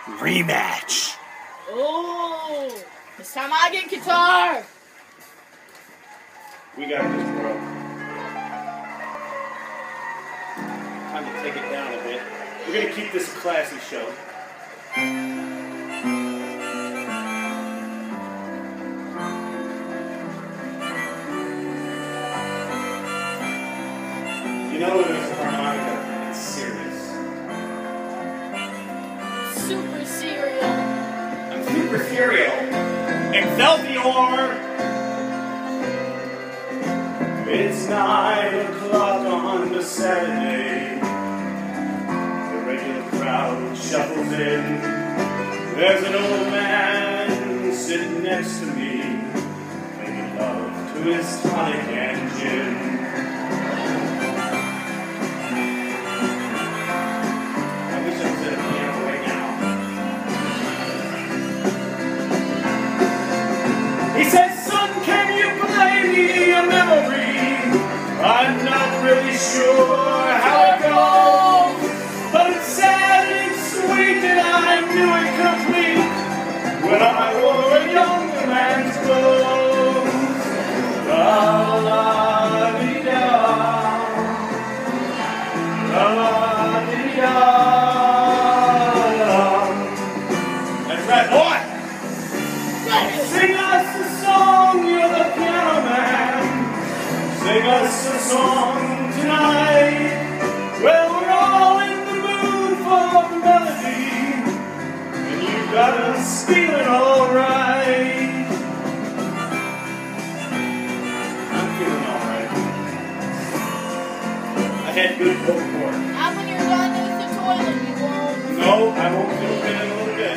rematch. Oh, this time I get guitar. We got this, bro. Time to take it down a bit. We're gonna keep this a classy show. You know there's a harmonica. It's serious. Super cereal. I'm super cereal. Excelsior! It's 9 o'clock on the Saturday. The regular crowd shuffles in. There's an old man sitting next to me, making love to his tonic and gin. I wish I was at a piano right now. He says, "Son, can you play me a memory? I'm not really sure how it goes, but it's sad and it's sweet and I knew it complete when I wore a younger man's clothes. La la dee da, la la dee da." That's right, boy. Sing us a song, you're the piano man. Sing us a song tonight. Well, we're all in the mood for melody, and you got us feeling alright. I'm feeling alright. I had good vocal cords. Not when you're done with the toilet, you won't. No, I won't feel good in a little bit.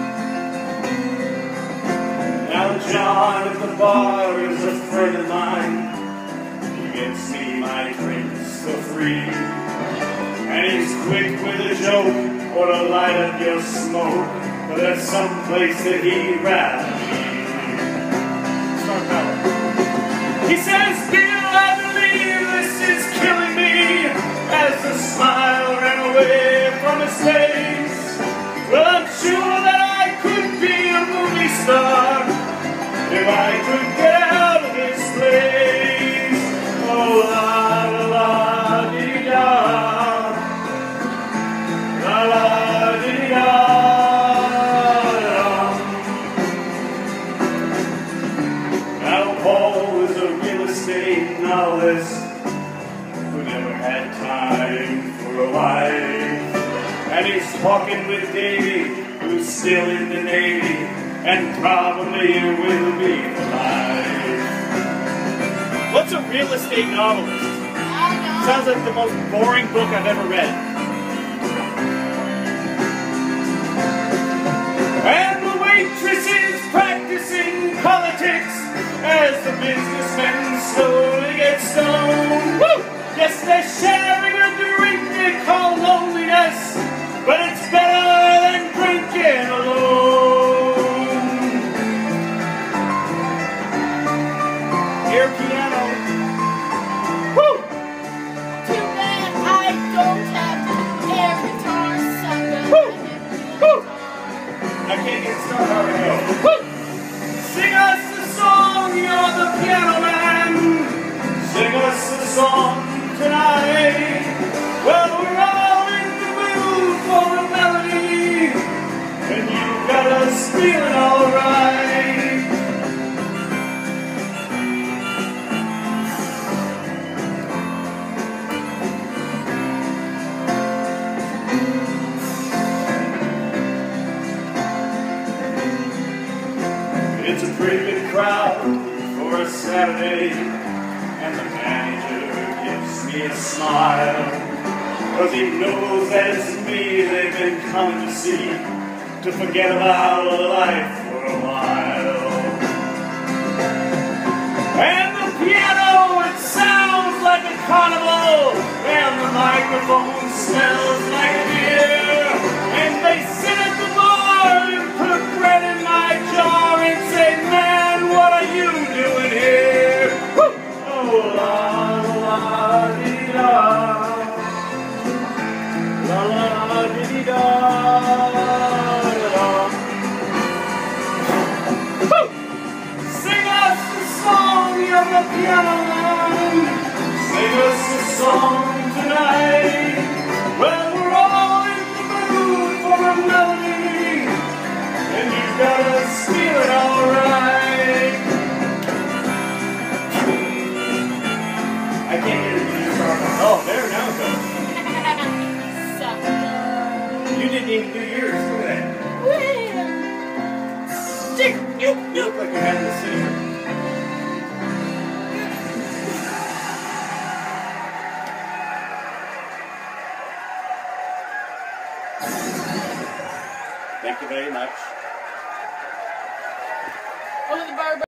Now John at the bar is a friend of mine. Gets me my drinks for free, and he's quick with a joke or to light up your smoke, but there's some place that he'd rather be. Star power. He says, "Bill, I believe this is killing me," as the smile ran away from his face. Well, I'm sure that I could be a movie star if I could get out of this place. Oh, la la dee da, la la dee da. Now Paul is a real estate novelist who never had time for a wife, and he's talking with Davy, who's still in the Navy, and probably will be for life. What's a real estate novelist? Sounds like the most boring book I've ever read. And the waitress is practicing politics as the businessmen slowly get stoned. Woo! Yes, they're sharing a drink they call loneliness, but it's better than drinking alone. Air piano. Woo! Too bad I don't have to do air guitar, sucker. Woo! Woo! I can't get started already. Woo! Sing us a song, you're the piano man. Sing us a song tonight. Well, we're all in the mood for a melody, and you got us feeling alright. It's a pretty good crowd for a Saturday, and the manager gives me a smile, 'cause he knows that it's me they've been coming to see, to forget about life for a while. And the piano, it sounds like a carnival, and the microphone smells like beer, and they sit at the bar and put bread in my jar and say, "Man, what are you doing here?" Woo! Oh, la la dee da, la la dee da. on, sing us a song tonight. Well, we're all in the mood for a melody, and you've got to steal it all right. I can't get it to you. Oh, there, now it goes. Sucker. You didn't even do yours. Look at that. Stick. You look like you're having a seizure. Thank you very much. Over the barber.